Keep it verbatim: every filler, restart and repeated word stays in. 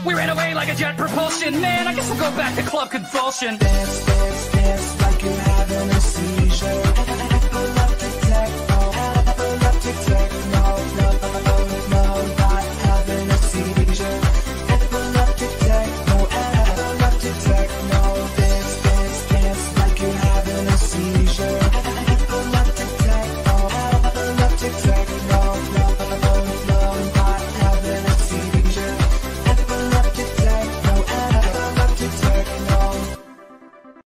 We ran away like a jet propulsion. Man, I guess I'll go back to club convulsion. Dance, dance, dance like you're having a seizure.